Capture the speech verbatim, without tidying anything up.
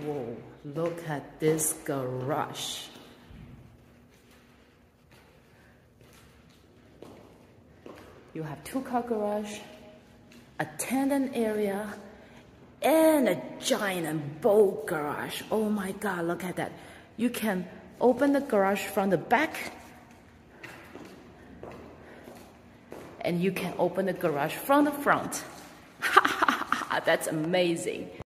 Whoa, look at this garage. You have two-car garage, a tenant area, and a giant boat garage. Oh my God, look at that. You can open the garage from the back, and you can open the garage from the front. That's amazing.